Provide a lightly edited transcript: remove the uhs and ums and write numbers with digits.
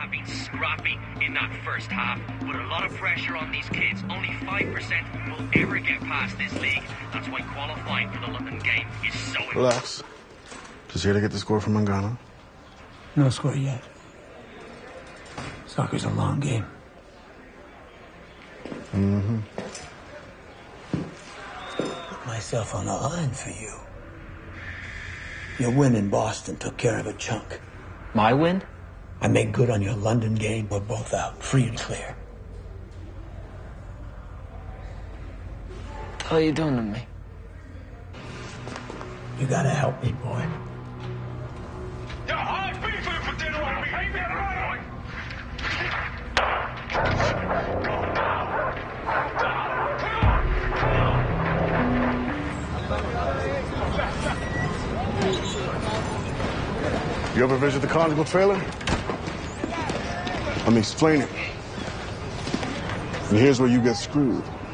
have been scrappy in that first half, but a lot of pressure on these kids. Only 5% will ever get past this league. That's why qualifying for the London game is so important. Relax. Just here to get the score from Mangano. No score yet. Soccer's a long game. Mm-hmm. Put myself on the line for you. Your win in Boston took care of a chunk. My win? I made good on your London game. We're both out, free and clear. How are you doing to me? You gotta help me, boy. You ever visit the Carnival trailer? Let me explain it. And here's where you get screwed.